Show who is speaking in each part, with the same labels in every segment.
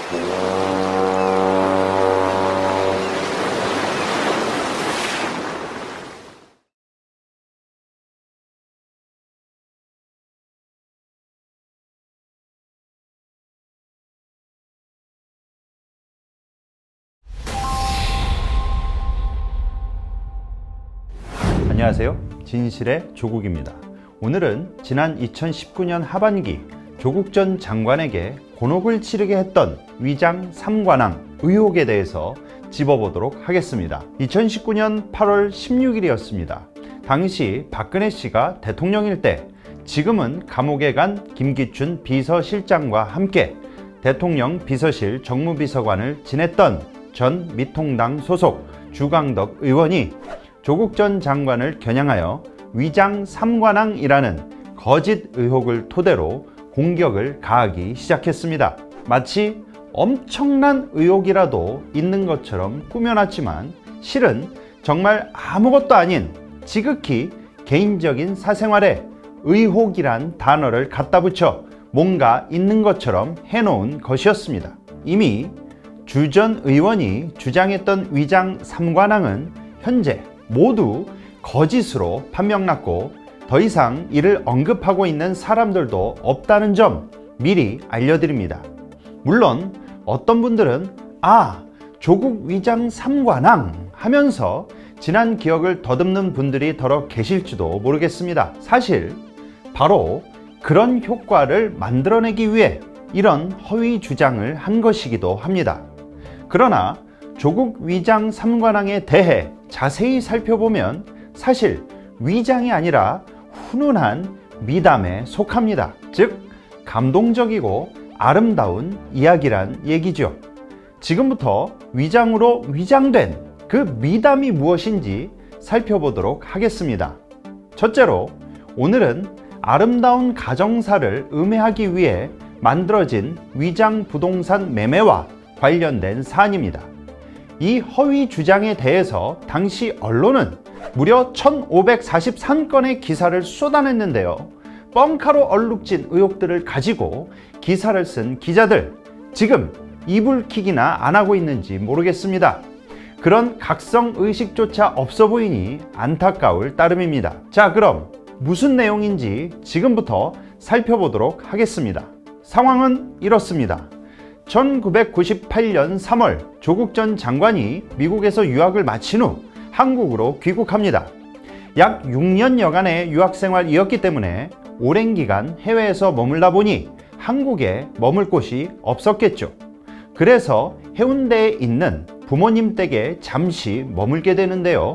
Speaker 1: 안녕하세요. 진실의 조국입니다. 오늘은 지난 2019년 하반기 조국 전 장관에게 곤혹을 치르게 했던 위장 삼관왕 의혹에 대해서 짚어보도록 하겠습니다. 2019년 8월 16일이었습니다. 당시 박근혜 씨가 대통령일 때 지금은 감옥에 간 김기춘 비서실장과 함께 대통령 비서실 정무비서관을 지냈던 전 미통당 소속 주광덕 의원이 조국 전 장관을 겨냥하여 위장 삼관왕이라는 거짓 의혹을 토대로 공격을 가하기 시작했습니다. 마치 엄청난 의혹이라도 있는 것처럼 꾸며놨지만 실은 정말 아무것도 아닌 지극히 개인적인 사생활에 의혹이란 단어를 갖다 붙여 뭔가 있는 것처럼 해놓은 것이었습니다. 이미 주 전 의원이 주장했던 위장 삼관왕은 현재 모두 거짓으로 판명났고 더 이상 이를 언급하고 있는 사람들도 없다는 점 미리 알려드립니다. 물론 어떤 분들은 조국 위장 삼관왕 하면서 지난 기억을 더듬는 분들이 더러 계실지도 모르겠습니다. 사실 바로 그런 효과를 만들어내기 위해 이런 허위 주장을 한 것이기도 합니다. 그러나 조국 위장 삼관왕에 대해 자세히 살펴보면 사실 위장이 아니라 훈훈한 미담에 속합니다. 즉 감동적이고 아름다운 이야기란 얘기죠. 지금부터 위장으로 위장된 그 미담이 무엇인지 살펴보도록 하겠습니다. 첫째로 오늘은 아름다운 가정사를 음해하기 위해 만들어진 위장 부동산 매매와 관련된 사안입니다. 이 허위 주장에 대해서 당시 언론은 무려 1543건의 기사를 쏟아냈는데요. 뻥카로 얼룩진 의혹들을 가지고 기사를 쓴 기자들 지금 이불킥이나 안 하고 있는지 모르겠습니다. 그런 각성의식조차 없어 보이니 안타까울 따름입니다. 자, 그럼 무슨 내용인지 지금부터 살펴보도록 하겠습니다. 상황은 이렇습니다. 1998년 3월 조국 전 장관이 미국에서 유학을 마친 후 한국으로 귀국합니다. 약 6년여간의 유학생활이었기 때문에 오랜 기간 해외에서 머물다 보니 한국에 머물 곳이 없었겠죠. 그래서 해운대에 있는 부모님 댁에 잠시 머물게 되는데요.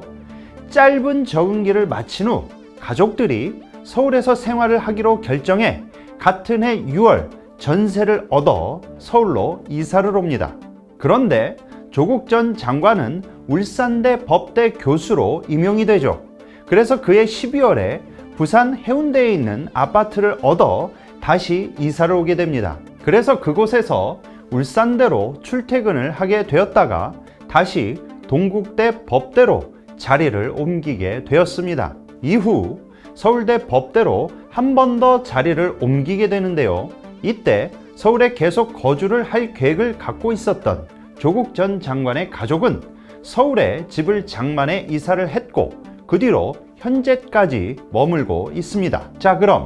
Speaker 1: 짧은 적응기를 마친 후 가족들이 서울에서 생활을 하기로 결정해 같은 해 6월 전세를 얻어 서울로 이사를 옵니다. 그런데 조국 전 장관은 울산대 법대 교수로 임용이 되죠. 그래서 그해 12월에 부산 해운대에 있는 아파트를 얻어 다시 이사를 오게 됩니다. 그래서 그곳에서 울산대로 출퇴근을 하게 되었다가 다시 동국대 법대로 자리를 옮기게 되었습니다. 이후 서울대 법대로 한 번 더 자리를 옮기게 되는데요. 이때 서울에 계속 거주를 할 계획을 갖고 있었던 조국 전 장관의 가족은 서울에 집을 장만해 이사를 했고 그 뒤로 현재까지 머물고 있습니다. 자, 그럼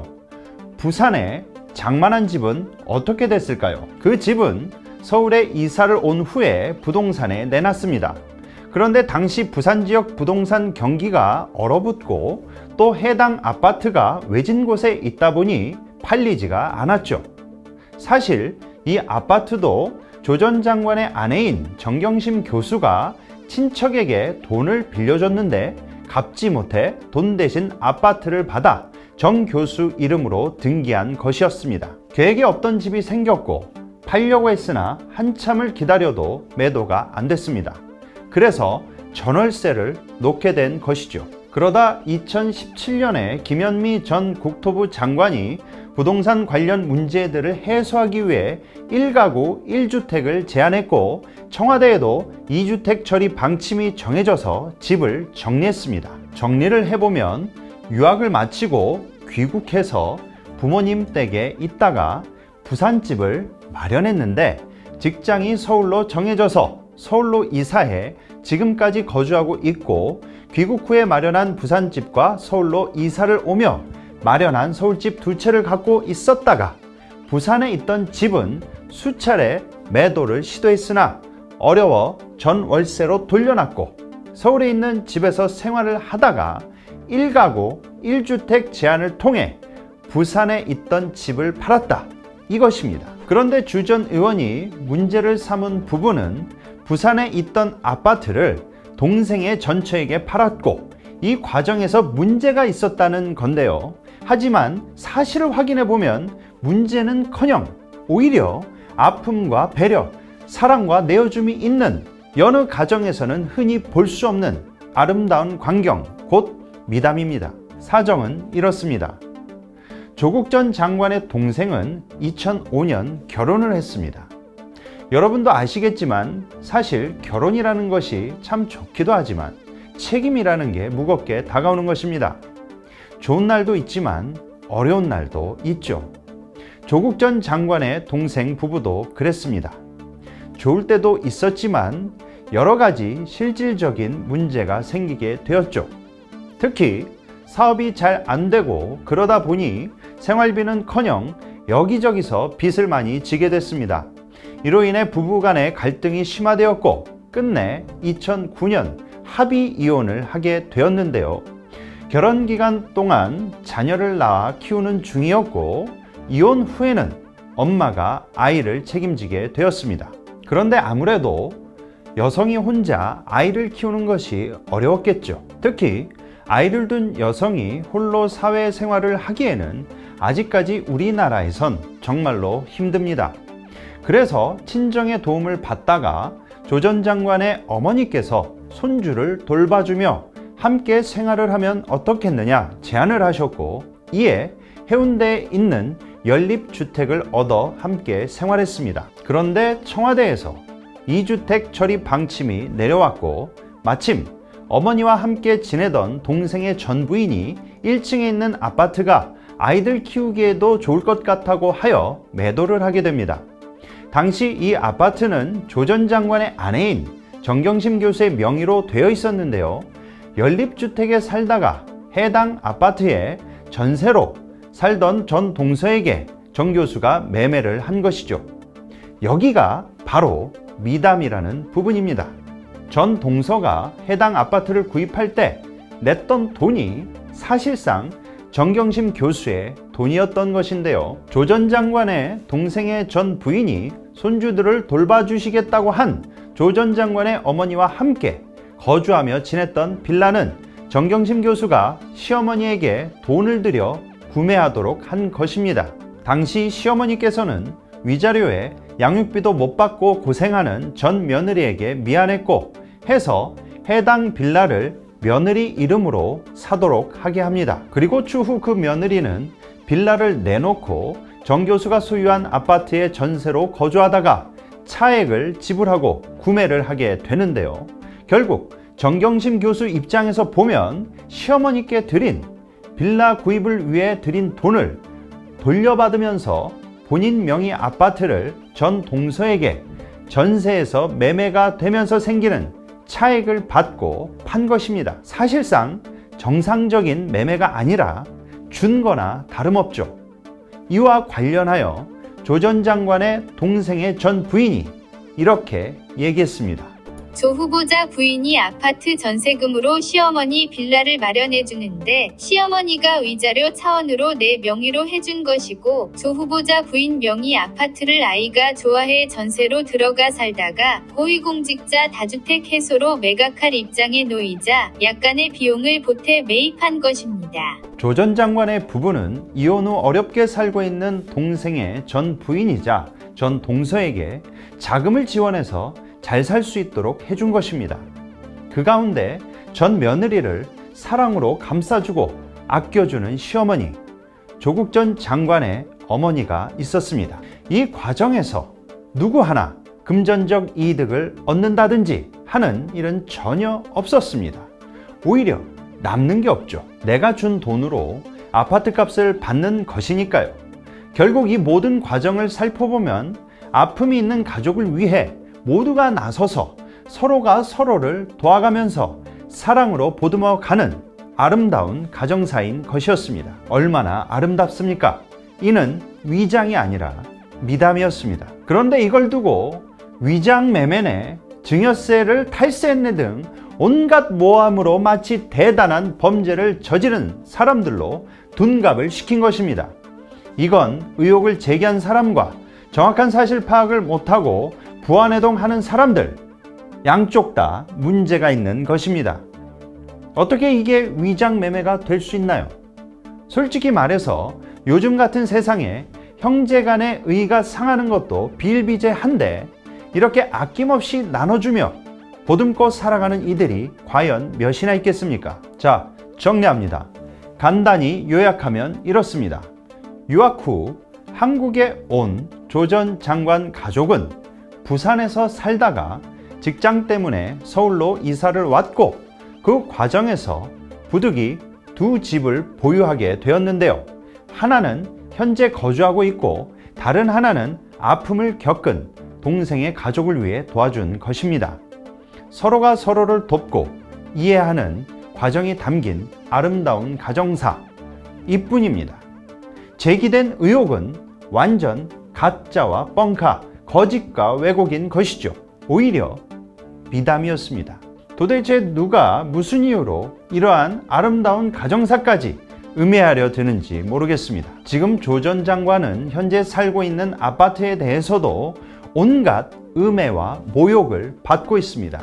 Speaker 1: 부산에 장만한 집은 어떻게 됐을까요? 그 집은 서울에 이사를 온 후에 부동산에 내놨습니다. 그런데 당시 부산 지역 부동산 경기가 얼어붙고 또 해당 아파트가 외진 곳에 있다 보니 팔리지가 않았죠. 사실 이 아파트도 조 전 장관의 아내인 정경심 교수가 친척에게 돈을 빌려줬는데 갚지 못해 돈 대신 아파트를 받아 정 교수 이름으로 등기한 것이었습니다. 계획에 없던 집이 생겼고 팔려고 했으나 한참을 기다려도 매도가 안 됐습니다. 그래서 전월세를 놓게 된 것이죠. 그러다 2017년에 김현미 전 국토부 장관이 부동산 관련 문제들을 해소하기 위해 1가구 1주택을 제안했고 청와대에도 2주택 처리 방침이 정해져서 집을 정리했습니다. 정리를 해보면 유학을 마치고 귀국해서 부모님 댁에 있다가 부산집을 마련했는데 직장이 서울로 정해져서 서울로 이사해 지금까지 거주하고 있고, 귀국 후에 마련한 부산집과 서울로 이사를 오며 마련한 서울집 2채를 갖고 있었다가 부산에 있던 집은 수차례 매도를 시도했으나 어려워 전 월세로 돌려놨고, 서울에 있는 집에서 생활을 하다가 1가구 1주택 제한을 통해 부산에 있던 집을 팔았다, 이것입니다. 그런데 주 전 의원이 문제를 삼은 부분은 부산에 있던 아파트를 동생의 전처에게 팔았고, 이 과정에서 문제가 있었다는 건데요. 하지만 사실을 확인해 보면 문제는커녕 오히려 아픔과 배려, 사랑과 내어줌이 있는 여느 가정에서는 흔히 볼 수 없는 아름다운 광경, 곧 미담입니다. 사정은 이렇습니다. 조국 전 장관의 동생은 2005년 결혼을 했습니다. 여러분도 아시겠지만 사실 결혼이라는 것이 참 좋기도 하지만 책임이라는 게 무겁게 다가오는 것입니다. 좋은 날도 있지만 어려운 날도 있죠. 조국 전 장관의 동생 부부도 그랬습니다. 좋을 때도 있었지만 여러 가지 실질적인 문제가 생기게 되었죠. 특히 사업이 잘 안 되고 그러다 보니 생활비는커녕 여기저기서 빚을 많이 지게 됐습니다. 이로 인해 부부간의 갈등이 심화되었고 끝내 2009년 합의 이혼을 하게 되었는데요. 결혼 기간 동안 자녀를 낳아 키우는 중이었고 이혼 후에는 엄마가 아이를 책임지게 되었습니다. 그런데 아무래도 여성이 혼자 아이를 키우는 것이 어려웠겠죠. 특히 아이를 둔 여성이 홀로 사회생활을 하기에는 아직까지 우리나라에선 정말로 힘듭니다. 그래서 친정의 도움을 받다가 조 전 장관의 어머니께서 손주를 돌봐주며 함께 생활을 하면 어떻겠느냐 제안을 하셨고, 이에 해운대에 있는 연립주택을 얻어 함께 생활했습니다. 그런데 청와대에서 2주택 처리 방침이 내려왔고, 마침 어머니와 함께 지내던 동생의 전 부인이 1층에 있는 아파트가 아이들 키우기에도 좋을 것 같다고 하여 매도를 하게 됩니다. 당시 이 아파트는 조 전 장관의 아내인 정경심 교수의 명의로 되어 있었는데요. 연립주택에 살다가 해당 아파트에 전세로 살던 전 동서에게 정 교수가 매매를 한 것이죠. 여기가 바로 미담이라는 부분입니다. 전 동서가 해당 아파트를 구입할 때 냈던 돈이 사실상 정경심 교수의 돈이었던 것인데요. 조 전 장관의 동생의 전 부인이 손주들을 돌봐주시겠다고 한 조 전 장관의 어머니와 함께 거주하며 지냈던 빌라는 정경심 교수가 시어머니에게 돈을 들여 구매하도록 한 것입니다. 당시 시어머니께서는 위자료에 양육비도 못 받고 고생하는 전 며느리에게 미안했고 해서 해당 빌라를 며느리 이름으로 사도록 하게 합니다. 그리고 추후 그 며느리는 빌라를 내놓고 정 교수가 소유한 아파트에 전세로 거주하다가 차액을 지불하고 구매를 하게 되는데요. 결국 정경심 교수 입장에서 보면 시어머니께 드린 빌라 구입을 위해 드린 돈을 돌려받으면서 본인 명의 아파트를 전 동서에게 전세에서 매매가 되면서 생기는 차액을 받고 판 것입니다. 사실상 정상적인 매매가 아니라 준 거나 다름없죠. 이와 관련하여 조 전 장관의 동생의 전 부인이 이렇게 얘기했습니다.
Speaker 2: 조 후보자 부인이 아파트 전세금으로 시어머니 빌라를 마련해 주는데 시어머니가 위자료 차원으로 내 명의로 해준 것이고, 조 후보자 부인 명의 아파트를 아이가 좋아해 전세로 들어가 살다가 고위공직자 다주택 해소로 매각할 입장에 놓이자 약간의 비용을 보태 매입한 것입니다.
Speaker 1: 조 전 장관의 부부는 이혼 후 어렵게 살고 있는 동생의 전 부인이자 전 동서에게 자금을 지원해서 잘 살 수 있도록 해준 것입니다. 그 가운데 전 며느리를 사랑으로 감싸주고 아껴주는 시어머니, 조국 전 장관의 어머니가 있었습니다. 이 과정에서 누구 하나 금전적 이득을 얻는다든지 하는 일은 전혀 없었습니다. 오히려 남는 게 없죠. 내가 준 돈으로 아파트 값을 받는 것이니까요. 결국 이 모든 과정을 살펴보면 아픔이 있는 가족을 위해 모두가 나서서 서로가 서로를 도와가면서 사랑으로 보듬어 가는 아름다운 가정사인 것이었습니다. 얼마나 아름답습니까? 이는 위장이 아니라 미담이었습니다. 그런데 이걸 두고 위장매매네, 증여세를 탈세했네 등 온갖 모함으로 마치 대단한 범죄를 저지른 사람들로 둔갑을 시킨 것입니다. 이건 의혹을 제기한 사람과 정확한 사실 파악을 못하고 부안해동하는 사람들, 양쪽 다 문제가 있는 것입니다. 어떻게 이게 위장매매가 될 수 있나요? 솔직히 말해서 요즘 같은 세상에 형제간의 의가 상하는 것도 비일비재한데 이렇게 아낌없이 나눠주며 보듬고 살아가는 이들이 과연 몇이나 있겠습니까? 자, 정리합니다. 간단히 요약하면 이렇습니다. 유학 후 한국에 온 조 전 장관 가족은 부산에서 살다가 직장 때문에 서울로 이사를 왔고 그 과정에서 부득이 두 집을 보유하게 되었는데요. 하나는 현재 거주하고 있고 다른 하나는 아픔을 겪은 동생의 가족을 위해 도와준 것입니다. 서로가 서로를 돕고 이해하는 과정이 담긴 아름다운 가정사, 이뿐입니다. 제기된 의혹은 완전 가짜와 뻥카, 거짓과 왜곡인 것이죠. 오히려 미담이었습니다. 도대체 누가 무슨 이유로 이러한 아름다운 가정사까지 음해하려 드는지 모르겠습니다. 지금 조 전 장관은 현재 살고 있는 아파트에 대해서도 온갖 음해와 모욕을 받고 있습니다.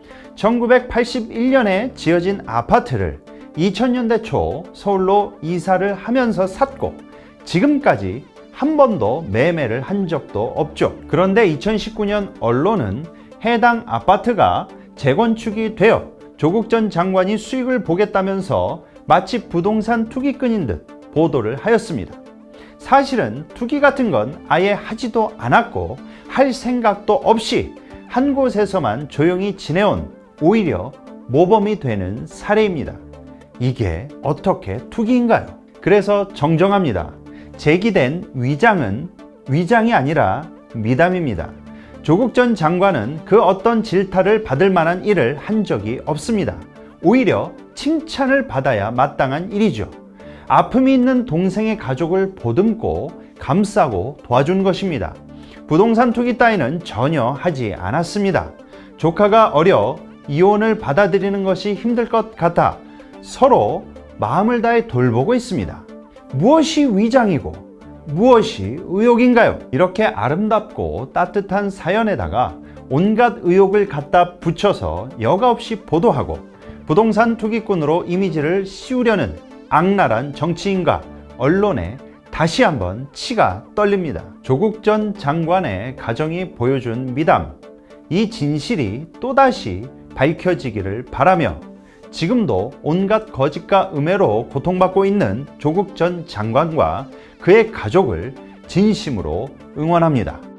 Speaker 1: 1981년에 지어진 아파트를 2000년대 초 서울로 이사를 하면서 샀고 지금까지 한 번도 매매를 한 적도 없죠. 그런데 2019년 언론은 해당 아파트가 재건축이 되어 조국 전 장관이 수익을 보겠다면서 마치 부동산 투기꾼인 듯 보도를 하였습니다. 사실은 투기 같은 건 아예 하지도 않았고 할 생각도 없이 한 곳에서만 조용히 지내온 오히려 모범이 되는 사례입니다. 이게 어떻게 투기인가요? 그래서 정정합니다. 제기된 위장은 위장이 아니라 미담입니다. 조국 전 장관은 그 어떤 질타를 받을 만한 일을 한 적이 없습니다. 오히려 칭찬을 받아야 마땅한 일이죠. 아픔이 있는 동생의 가족을 보듬고 감싸고 도와준 것입니다. 부동산 투기 따위는 전혀 하지 않았습니다. 조카가 어려 이혼을 받아들이는 것이 힘들 것 같아 서로 마음을 다해 돌보고 있습니다. 무엇이 위장이고 무엇이 의혹인가요? 이렇게 아름답고 따뜻한 사연에다가 온갖 의혹을 갖다 붙여서 여과 없이 보도하고 부동산 투기꾼으로 이미지를 씌우려는 악랄한 정치인과 언론에 다시 한번 치가 떨립니다. 조국 전 장관의 가정이 보여준 미담, 이 진실이 또다시 밝혀지기를 바라며 지금도 온갖 거짓과 음해로 고통받고 있는 조국 전 장관과 그의 가족을 진심으로 응원합니다.